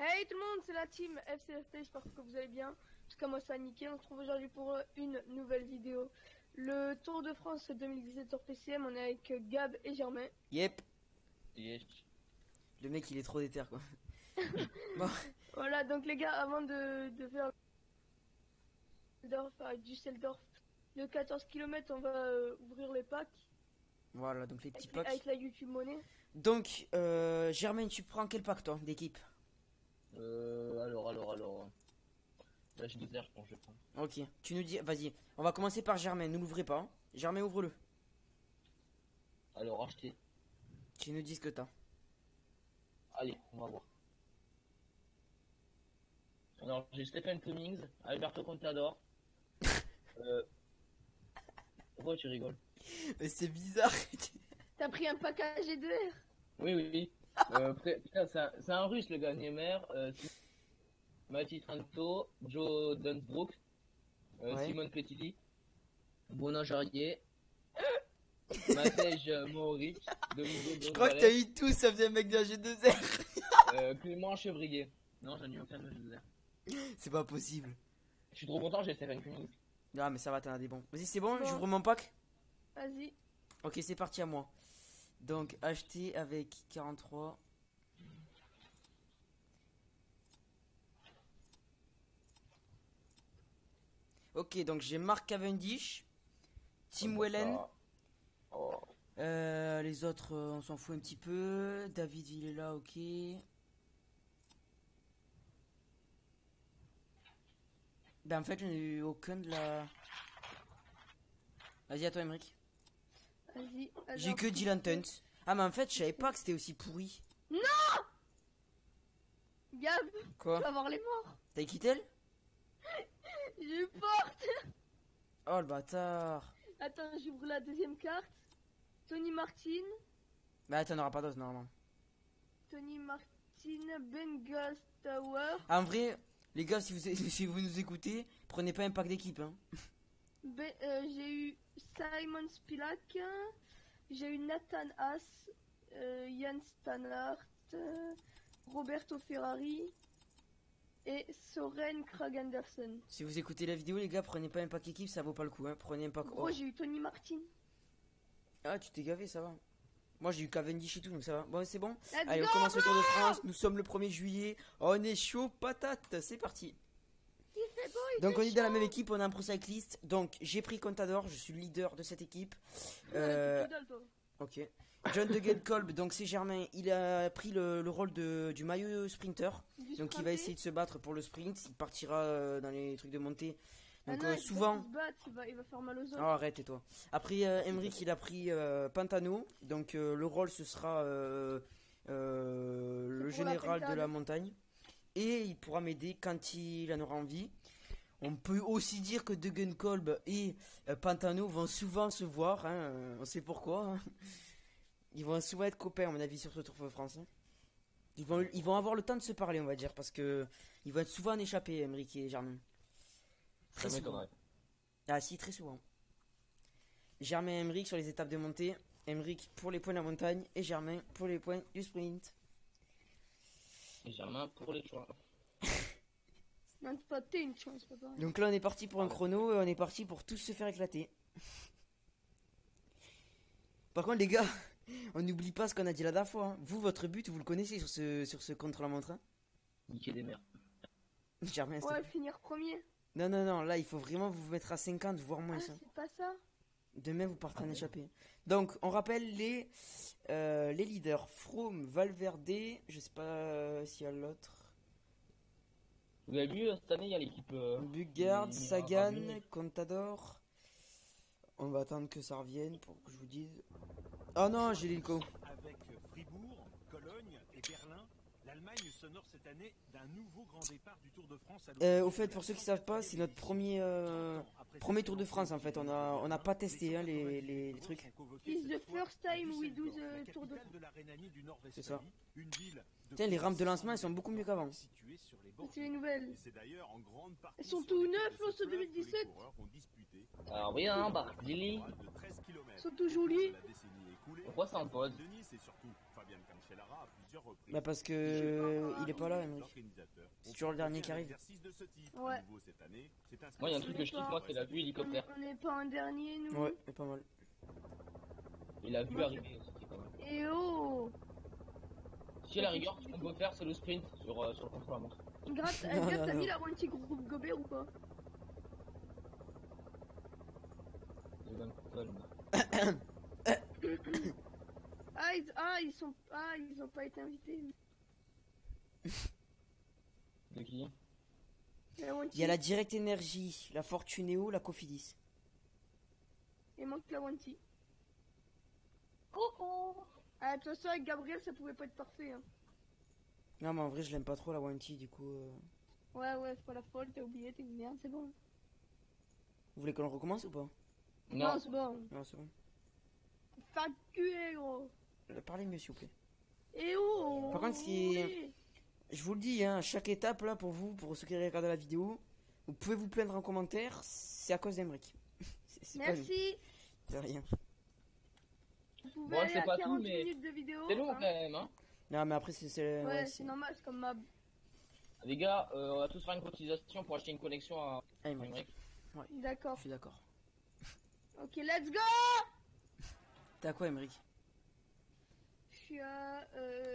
Hey tout le monde, c'est la team FCFT, j'espère que vous allez bien. En tout cas moi ça a niqué, on se retrouve aujourd'hui pour une nouvelle vidéo. Le Tour de France 2017 sur PCM, on est avec Gab et Germain. Yep. Yes. Le mec il est trop déter quoi. Bon. Voilà, donc les gars, avant de faire Düsseldorf de 14 km, on va ouvrir les packs. Voilà, donc les petits avec, packs. avec la YouTube monnaie. Donc, Germain, tu prends quel pack toi d'équipe? Alors. Là, j'ai 2 heures, je pense que je vais prendre. Ok, tu nous dis, vas-y, on va commencer par Germain, ne l'ouvrez pas. Germain, ouvre-le. Alors, acheter. Tu nous dis ce que t'as. Allez, on va voir. Alors, j'ai Stephen Cummings, Alberto Contador. Pourquoi tu rigoles? Mais c'est bizarre. T'as pris un pack AG2R? Oui. Putain, c'est un russe, le gars, Niemer. Mathis Trento, Joe Dunsbrook, Ouais. Simone Petiti, Bonan Jarrier, Matej Mohoric, Domingo Je crois que t'as Gonzalez, eu tout, ça faisait un mec de G2R. Clément Chevrier. Non, j'en ai eu aucun de G2R. C'est pas possible. Je suis trop content, j'ai Stephen Cummings. Ah, mais ça va, t'en as des bons. Vas-y, c'est bon, Bon. j'ouvre mon pack. Vas-y. Ok, c'est parti à moi. Donc, acheter avec 43. Ok, donc j'ai Mark Cavendish, Tim Wellen. Oh. Les autres, on s'en fout un petit peu. David Villela, ok. Ben, en fait, je n'ai eu aucun de la. Vas-y, à toi, Emmerich. Vas-y. J'ai que Dylan Tunt. Ah, mais en fait, je savais pas que c'était aussi pourri. Gab, tu Quoi? vas avoir les morts. T'as quitté? Je porte. Oh, le bâtard. Attends, j'ouvre la deuxième carte. Tony Martin. Bah, t'en auras pas d'autres, normalement. Tony Martin, Ben Tower. Ah, en vrai, les gars, si vous, si vous nous écoutez, prenez pas un pack d'équipe, hein. J'ai eu Simon Spilak. J'ai eu Nathan Haas. Jan Stannard. Roberto Ferrari. Et Soren Krag Anderson. Si vous écoutez la vidéo, les gars, prenez pas un pack équipe, ça vaut pas le coup, hein. Prenez un pack. Gros, j'ai eu Tony Martin. Ah, tu t'es gavé, ça va. Moi, j'ai eu Cavendish et tout, donc ça va. Bon, c'est bon. Let's Allez, on go, commence le Tour de bro. France. Nous sommes le 1er juillet. On est chaud patate. C'est parti. Il fait beau, il Donc, fait on est dans la chaud. même équipe. On a un pro cycliste. Donc, j'ai pris Contador. Je suis le leader de cette équipe. Ouais, tu rigoles, toi. Ok. John Degenkolb, donc c'est Germain. Il a pris le rôle du maillot sprinter. Du Donc, il va sprinter. essayer de se battre pour le sprint. Il partira dans les trucs de montée. Ah Donc, non, il va souvent. se battre, il va faire mal aux Oh, autres. arrête, et toi. Après, Emmerich, il a pris Pantano. Donc, le rôle, ce sera le pour la général de pentade. la montagne. Et il pourra m'aider quand il en aura envie. On peut aussi dire que Degenkolb et Pantano vont souvent se voir. Hein, on sait pourquoi. Hein. Ils vont souvent être copains, à mon avis, sur ce Tour de France. Hein. Ils vont avoir le temps de se parler, on va dire. Parce que ils vont être souvent en échappée, Emmerich et Germain. Très Ça souvent. m'étonnerait. Ah si, très souvent. Germain et Emmerich sur les étapes de montée. Emmerich pour les points de la montagne. Et Germain pour les points du sprint. Et Germain pour les choix. Non, c'est pas t'es une chance, papa. Donc là, on est parti pour un chrono. Et on est parti pour tous se faire éclater. Par contre, les gars, on n'oublie pas ce qu'on a dit la dernière fois. Hein. Vous, votre but, vous le connaissez sur ce contre-la-montre. Hein. Niquer des mères. Germain, s'il te Ouais, plaît. finir premier. Non, là, il faut vraiment vous mettre à 50, voire moins. Ah, Ça. c'est pas ça. Demain, vous partez en échappée. Donc, on rappelle les leaders. Froome, Valverde, je sais pas s'il y a l'autre. Vous avez vu, cette année, il y a l'équipe. Bugard, qui- Sagan, Rabiot. Contador. On va attendre que ça revienne pour que je vous dise. Oh non, j'ai l'hélico. Avec Fribourg, Cologne et Berlin, l'Allemagne s'honore cette année d'un nouveau grand départ du Tour de France. Au fait, pour ceux qui savent pas, c'est notre premier Tour de France en fait. On a pas testé hein, les trucs. It's the first time we do the Tour de C'est ça. Tiens, les rampes de lancement elles sont beaucoup mieux qu'avant. C'est les nouvelles. C'est d'ailleurs en grande partie Elles sont sur tout laquelle neufs, là, ceux de les 2017. coureurs vont disputer Alors, oui, hein, Lily. de 13 kilomètres. Ils sont tout jolis. La décennie écoulée, Pourquoi ça en pause? de Nice et surtout Fabien Fabian Cancellara à plusieurs reprises. Bah parce que il est pas là, Emmerich. L'organisateur. C'est toujours le dernier qui arrive. Exercice de ce type. Ouais. À nouveau cette année, c'est un Moi, il y a un truc que je kiffe, moi, c'est la vue hélicoptère. On n'est pas un dernier, nous. Ouais, c'est pas mal. Et la vue arrivée aussi, qui est pas mal. Et oh Si à la rigueur, ce qu'on peut faire, c'est le sprint sur le contrôle à montre. Grâce, Non, Gab, non, t'as non. mis la Wanty groupe Gobert ou pas? Je donne contrôle. Ils ont pas été invités. De qui? La Wanty. Il y a la Direct Energy, la Fortunéo, la Cofidis. Il manque la Wanty. Coucou. Ah, de toute façon, avec Gabriel, ça pouvait pas être parfait. Hein. Non, mais en vrai, je l'aime pas trop la Wanty, du coup. Ouais, c'est pas la folle, t'as oublié, t'es une merde, c'est bon. Vous voulez qu'on le recommence ou pas? Non, c'est bon. Non, c'est bon. Fuck you, gros. Parlez mieux, s'il vous plaît. Et oh. Par contre, ce qui est- Je vous le dis, hein, à chaque étape, là, pour vous, pour ceux qui regardent la vidéo, vous pouvez vous plaindre en commentaire, c'est à cause d'Emeric. C'est pas nous. Merci. De rien. Vous pouvez Bon, aller c'est à pas tout, 40 mais minutes de vidéo. c'est long hein. quand même, hein. Non, mais après, Ouais, c'est normal, c'est comme ma... Les gars, on va tous faire une cotisation pour acheter une connexion à Ah, Emeric, Emmerich. je D'accord. suis d'accord. Ok, let's go. T'as quoi, Emeric? Je suis à...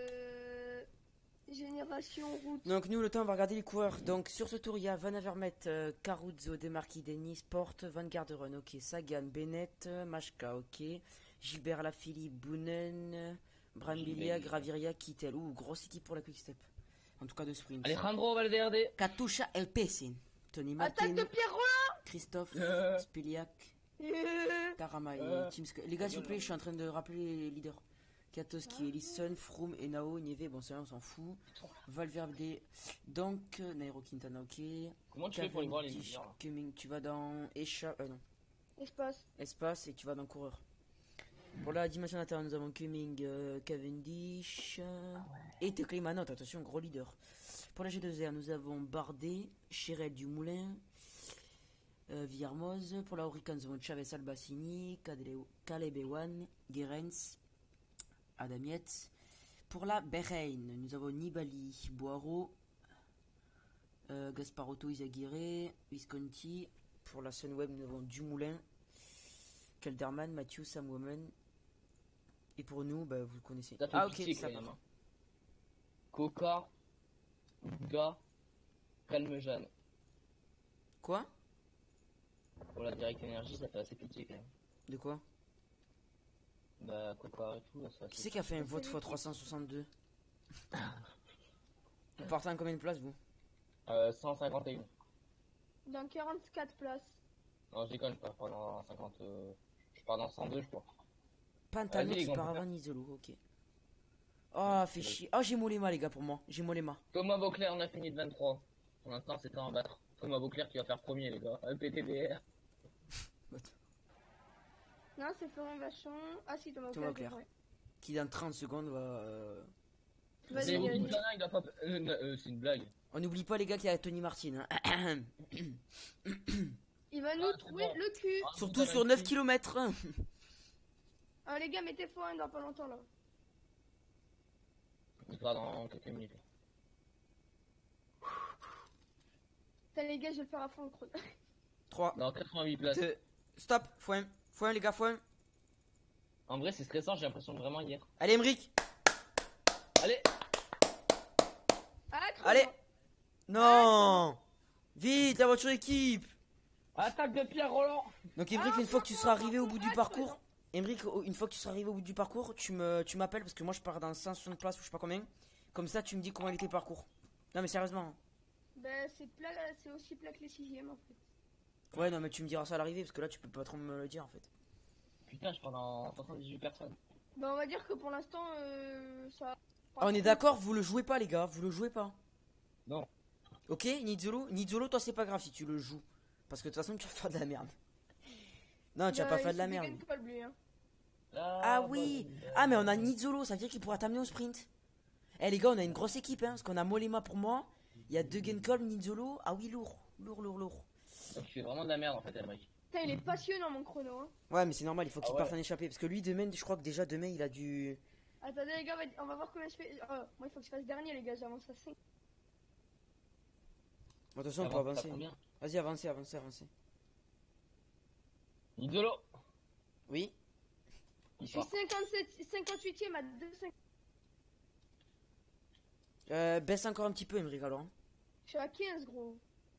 Génération route. Donc, nous, le temps, on va regarder les coureurs. Donc, sur ce tour, il y a Van Avermaet, Caruso, Demarchi, Denis, Sport, Van Garderen, ok. Sagan, Bennett, Machka, ok. Gilbert Lafilippe, Boonen, Brambilla, Graviria, Kittel. Ouh, grosse équipe pour la Quick Step. En tout cas, de sprint. Alejandro Valverde. Katusha El Pesin, Tony Attaque Martin, de Pierre Roland. Christophe, Spiliak, Karama et Tim Les gars, s'il vous plaît, je suis en train de rappeler les leaders. Katoski, Ellison, Froome, Enao, Nieve, bon, ça, on s'en fout. Valverde, donc, Nairo Quintana, ok. Comment tu fais pour les voir les Cavendish, leaders là? Cumming, tu vas dans non, Espace. espace et tu vas dans coureur. Pour la dimension intérieure, nous avons Cumming, Cavendish et Teclé Manotte, attention, gros leader. Pour la G2R, nous avons Bardet, Chérel Dumoulin, Villarmoz. Pour la Huracan, nous avons Chavez Albassini, Caleb Ewan, Guerens, Adam Yates. Pour la Bahreïn, nous avons Nibali, Boiro, Gasparotto, Izagirre, Visconti. Pour la Sunweb, nous avons Dumoulin, Kelderman, Matthew, Sam Woman. Et pour nous, bah, vous le connaissez. Ça fait Ah, ok, pitié, ça quand part. même, hein. Coca, Ga, Calme-Jeanne. Quoi? Pour la Direct Energy, ça fait assez pitié quand même. De quoi? Bah, Coca et tout, là, ça fait Qui assez c'est qui a fait un vote x 362? Vous partez en combien de places, vous? 151. Dans 44 places. Non, je déconne, je pars pas dans 50. Je pars dans 102, je crois. Pantano Vas-y, les qui gars, part on peut avant Nizolo, ok. Oh, fait chier. Oh, j'ai Mollema, les gars, pour moi. J'ai Mollema. Thomas Beauclerc, on a fini de 23. Pour l'instant, c'est à en battre. Thomas Beauclerc qui va faire premier, les gars. PTDR. Non, c'est Florent Vachon. Ah si, Thomas Thomas Auclair. Auclair. Qui dans 30 secondes va. Vas-y, C'est vas-y. Quintana, il a pas. C'est une blague. On n'oublie pas, les gars, qu'il y a Tony Martin. Hein. Il va nous Ah, c'est trouver bon. le cul. Ah, Surtout Quintana sur 9 qui- km. Ah les gars, mettez fois dans pas longtemps là. Il sera dans quelques minutes. Putain les gars, je vais le faire à fond le chrono. 3, Dans 88 places. 2, stop. Foin. Foin, les gars, foin. En vrai, c'est stressant, j'ai l'impression de vraiment y être. Allez, Emric. Allez, Ah, chrono. Allez. Non. Vite, la voiture équipe. attaque de Pierre Roland. Donc, Emric, une fois que tu seras arrivé au bout du parcours. Emric, une fois que tu seras arrivé au bout du parcours, tu m'appelles parce que moi je pars dans 160 places ou je sais pas combien. Comme ça, tu me dis comment il était le parcours. Non, mais sérieusement. Ben c'est aussi plat que les 6ème en fait. Ouais, non, mais tu me diras ça à l'arrivée parce que là, tu peux pas trop me le dire en fait. Putain, je pars dans 78 personnes. Ben on va dire que pour l'instant ça. Ah, on est d'accord, vous le jouez pas, les gars, vous le jouez pas. Non. Ok, Nizzolo, toi c'est pas grave si tu le joues. Parce que de toute façon, tu vas faire de la merde. Non, tu vas pas faire de la merde. Ah oui. Ah, mais on a Nizzolo, ça veut dire qu'il pourra t'amener au sprint. Eh les gars, on a une grosse équipe, hein, parce qu'on a Mollema pour moi. Il y a Degenkolb, Nizzolo. Ah oui, lourd. Lourd. Donc, tu fais vraiment de la merde en fait, Emric. Putain, il est passionnant mon chrono. Hein. Ouais, mais c'est normal, il faut qu'il Ah ouais. parte en échappée. Parce que lui, demain, je crois que déjà demain, il a du. Attendez les gars, on va voir combien je fais. Oh, moi il faut que je fasse dernier les gars, j'avance à 5. Bon, attention, on peut avancer. Vas-y, avancez. Idolo. Oui. Je suis 58ème à 2,5. Baisse encore un petit peu, Emmerich, alors. Je suis à 15 gros.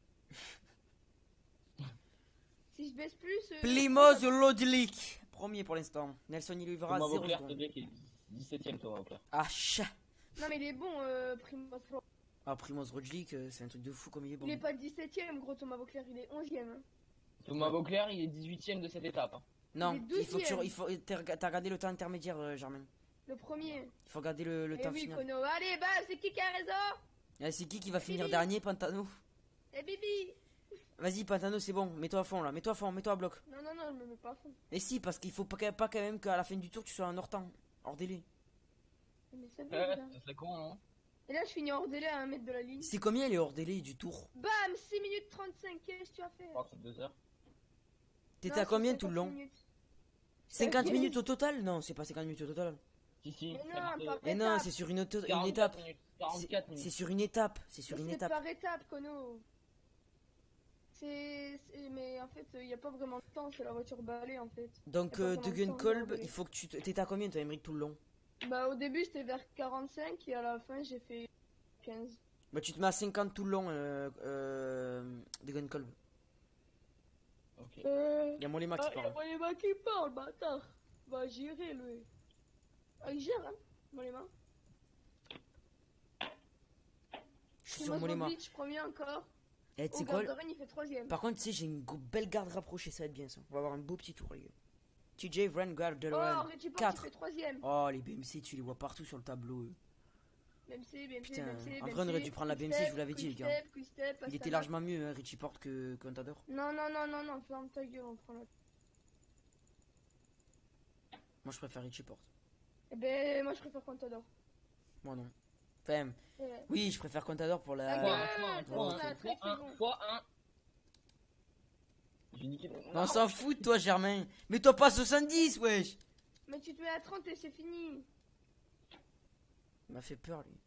Si je baisse plus... Plimoz Lodlik. Premier pour l'instant. Nelson il lui verra Thomas 0 Vauclair, secondes. le mec est 17ème, Thomas Vauclair. Ah, chat. Non mais il est bon, Primoz. Ah, Primoz Roglic, c'est un truc de fou comme il est bon. Il est pas 17ème gros Thomas Vauclair, il est 11ème. Hein. Thomas Vauclair, il est 18ème de cette étape. Hein. Non, il est il faut t'as regardé le temps intermédiaire, Germain. Le premier. Il faut regarder le Eh temps oui, final. Kono. Allez, bah, c'est qui a raison? C'est qui va finir Bibi. dernier, Pantano? Eh Bibi. Vas-y, Pantano, c'est bon. Mets-toi à fond là, mets-toi à bloc. Non, je me mets pas à fond. Et si, parce qu'il faut pas quand même qu'à la fin du tour tu sois en hors-temps, hors délai. Mais c'est bon, Ouais, là. ça serait con, hein. Et là, je finis hors délai à 1 mètre de la ligne. C'est combien les hors délai du tour? Bam, 6 minutes 35, qu'est-ce que tu as fait? Je crois que c'est 2 heures. T'étais Non, à combien c'est tout le 50 long? minutes. 50 Ok. minutes au total? Non, c'est pas 50 minutes au total. Si. Mais non, ça pas fait Mais non, étape. c'est sur une 44 étape. minutes, 44 C'est minutes. sur une étape. C'est sur Mais une c'est étape. par étape, Kono. Mais en fait, il n'y a pas vraiment de temps, c'est la voiture balai en fait. Donc, Y a pas de vraiment de Gunkolb, temps, il faut que tu. T'étais à combien toi, Emmerich, tout le long? Bah, au début, j'étais vers 45 et à la fin, j'ai fait 15. Bah, tu te mets à 50 tout le long de Gunkolb. Ok. Il y a Mollema qui parle. Mollema qui parle, bâtard. Va gérer, lui. Ah, il gère, hein, Mollema. Je suis sur Mollema. Je premier encore. Et tu Au sais quoi? Garderin, il fait 3ème. Par contre, tu sais, j'ai une belle garde rapprochée, ça va être bien ça. On va avoir un beau petit tour, les gars. TJ Vanguard de Oh, Richie Porte, il 4. fait 3ème. Oh, les BMC, tu les vois partout sur le tableau. Eux. BMC, Putain, BMC. en vrai, on aurait dû prendre la BMC, je vous l'avais dit, les gars. Il était largement mieux, hein, Richie Porte, que Contador. Non, ferme ta gueule, on prend la. Moi, je préfère Richie Porte. Eh ben, moi je préfère Contador. Moi, non. Enfin, Ouais. oui, je préfère Contador pour la. Fois 1. J'ai niqué. On s'en fout de toi, Germain. Mets-toi pas à 70, wesh. Mais tu te mets à 30 et c'est fini. Il m'a fait peur, lui.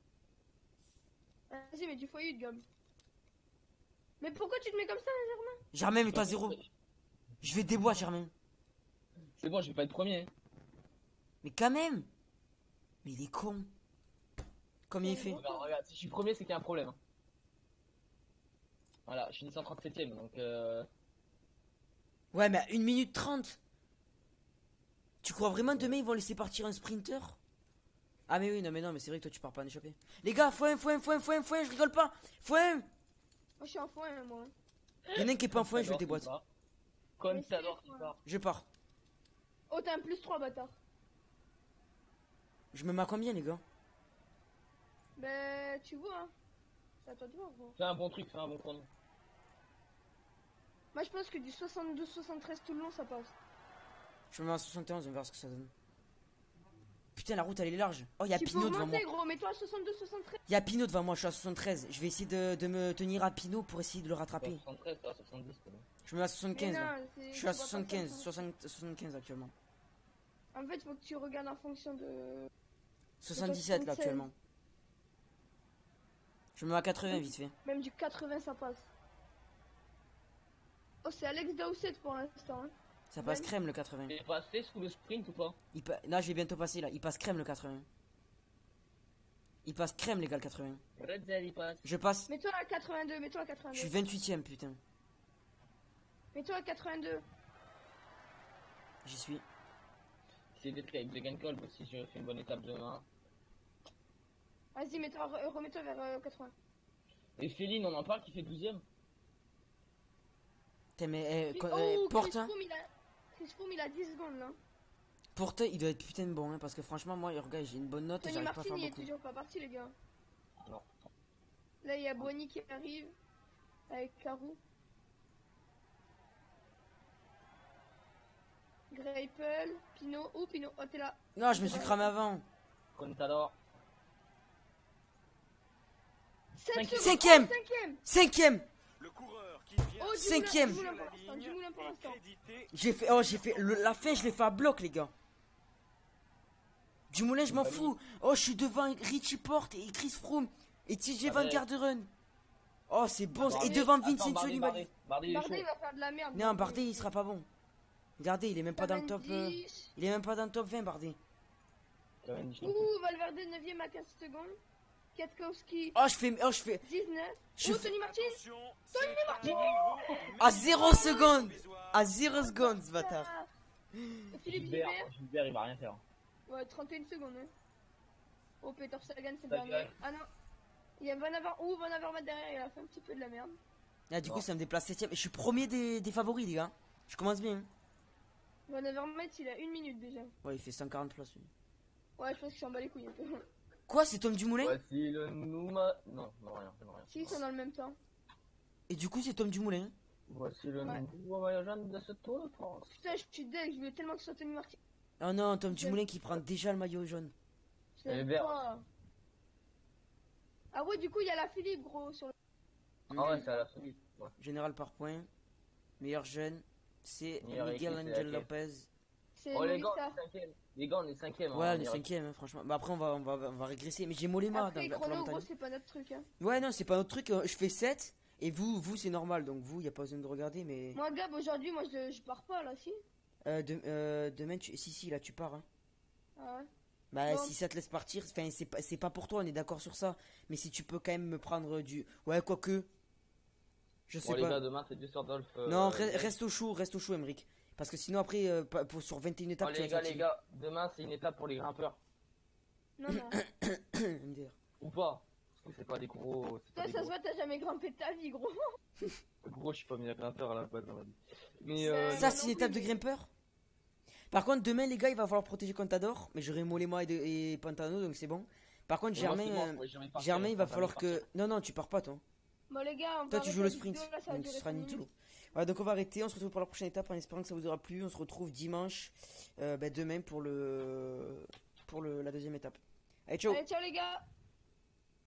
Vas-y, mais du foyer de gomme. Mais pourquoi tu te mets comme ça, Germain? Germain, mets-toi à 0. Je vais déboire, Germain. C'est bon, je vais pas être premier. Mais quand même. Mais il est con. Combien il fait? Regarde, si je suis premier, c'est qu'il y a un problème. Voilà, je suis 137ème, donc Ouais, mais à 1 minute 30. Tu crois vraiment demain ils vont laisser partir un sprinter? Ah mais oui, non, mais c'est vrai que toi tu pars pas en échappée. Les gars, foin, je rigole pas. Foin. Moi je suis en foin, moi. Il y en a un qui est pas en foin, je le déboîte. Contador qui part. Je pars. Oh, t'as un plus 3, bâtard. Je me mets à combien, les gars? Ben, tu vois, hein. C'est à toi de voir, gros. Fais un bon truc, fais un bon chrono. Moi je pense que du 72-73 tout le long ça passe. Je me mets à 71, on verra ce que ça donne. Putain, la route elle est large. Oh, il y a Tu peux Pinot devant moi. remonter, gros, mets-toi à 72-73. Il y a Pinot devant moi, je suis à 73. Je vais essayer de me tenir à Pinot pour essayer de le rattraper. 73, pas 70 quand même. Je me mets à 75 Mais là. non, Je suis à tu vois pas 75, ça. 75 actuellement. En fait, faut que tu regardes en fonction de. 77 là actuellement. Je me mets à 80 vite fait. Même du 80 ça passe. Oh, c'est Alex Dowsett pour l'instant. Hein. Ça passe Même. crème le 80. Il est passé sous le sprint ou pas? Là, je vais bientôt passer là. Il passe crème le 80. Il passe crème les gars le 80. Redzel il passe. Je passe. Mets-toi à 82, mets-toi à 82. Je suis 28ème putain. Mets-toi à 82. J'y suis. C'est d'être avec The Gunkolb si je fais une bonne étape demain. Vas-y, remets-toi vers 80. Et Féline, on en parle qui fait 12ème. Putain, mais Oh, Porte, Chris Froome, il a 10 secondes là. Porte, il doit être putain de bon, hein, parce que franchement, moi, regarde, j'ai une bonne note et Tony j'arrive pas à Martin, faire il est beaucoup. toujours pas parti, les gars. Non. Là, il y a Bonnie qui arrive avec Karou. Greipel, Pinot. Oh, Pinot, oh, t'es là. Non, je me suis cramé avant. Contador. 5 Cinquième. secondes, 5ème. 5ème. Le coureur qui vient Oh, Cinquième. Du moulin pour l'instant. J'ai fait, la fin, je l'ai fait à bloc, les gars. Dumoulin, je m'en fous. Oh, je suis devant Richie Porte et Chris Froome et TJ Van Garderen. Oh, c'est bon. Et devant Vincenzo Nibali. Bardet, Bardet, il va faire de la merde. Non, Bardet, il sera pas bon. Regardez, il est même pas dans le top. Cavendish. Il est même pas dans le top 20, Bardet. Ouh, Valverde 9ème à 15 secondes. Kwiatkowski Oh, je fais. 19. Je Ouh, fais- Tony Martin. Attention, c'est À 0 secondes. À 0 secondes, ce bâtard. Philippe Gilbert, Gilbert. Gilbert, il va rien faire. Ouais, 31 secondes. Hein. Oh, Peter Sagan, c'est le Sagan. dernier. Ah non. Il y a Van Avermaet. Ouh, Van Avermaet derrière, il a fait un petit peu de la merde. Ah, du coup, Non. ça me déplace 7ème. Je suis premier des favoris, les gars. Je commence bien. Van Avermaet, il a 1 minute déjà. Ouais, il fait 140 places. lui. Ouais, je pense qu'il s'en bat les couilles un peu. Quoi, c'est Tom Dumoulin? Voici le Nouma. Non, rien. Si, ils sont dans le même temps. Et du coup, c'est Tom Dumoulin. Voici le Ouais. nouveau maillot jaune de ce Tour de France. Putain, je suis deg, je voulais tellement que ce soit Tony Martin. Oh non, Tom Dumoulin qui prend déjà le maillot jaune. Je l'aime vert. pas. Ah ouais, du coup, il y a la Philippe, gros, sur le... Ah ouais, c'est à la folie. Ouais. Général par points. Meilleur jeune, c'est Meilleur Miguel équipe, c'est Angel laquelle? Lopez. C'est Oh les gars, Movistar. on est 5ème. Les gars, on est 5ème. Ouais, on est 5ème, hein, franchement. Bah après, on va régresser. Mais j'ai Mollema Après, dans la chrono, montagne. gros, c'est pas notre truc. Hein. Ouais, non, c'est pas notre truc. Je fais 7. Et vous c'est normal. Donc vous, y a pas besoin de regarder. Mais Moi, Gab, aujourd'hui, moi, je pars pas, là, si. demain, si, là, tu pars. Hein. Ah ouais. Bah, Bon. si ça te laisse partir, c'est pas pour toi, on est d'accord sur ça. Mais si tu peux quand même me prendre du. Ouais, quoique. Je sais Bon, les pas. gars, demain, c'est Düsseldorf. Non, reste au chaud, Emmerich. Parce que sinon, après, sur 21 étapes, Oh, tu vas les gars, être les gars, demain, c'est une étape pour les grimpeurs. Non, non. fatigué. MDR. Ou pas? Parce que c'est pas des gros. C'est pas Toi, des ça se gros. voit, t'as jamais grimpé de ta vie, gros. Gros, je suis pas mis à grimpeur à la base dans ma vie. Mais Ça, Ça, non c'est une plus, étape de mais- grimpeur. Par contre, demain, les gars, il va falloir protéger Contador. Mais j'aurai Mollema et Pantano, donc c'est bon. Par contre, moi, Germain, c'est mort, ouais, Germain part, Germain, il va Germain falloir part. que. Non, tu pars pas, toi. Bon, les gars, on Toi, va tu joues le arrêter la sprint. vidéo, là, ça va Donc ce durer sera 5 Nitolo. minutes. Voilà, donc on va arrêter. On se retrouve pour la prochaine étape en espérant que ça vous aura plu. On se retrouve dimanche, demain pour la deuxième étape. Allez, ciao! Allez, ciao, les gars.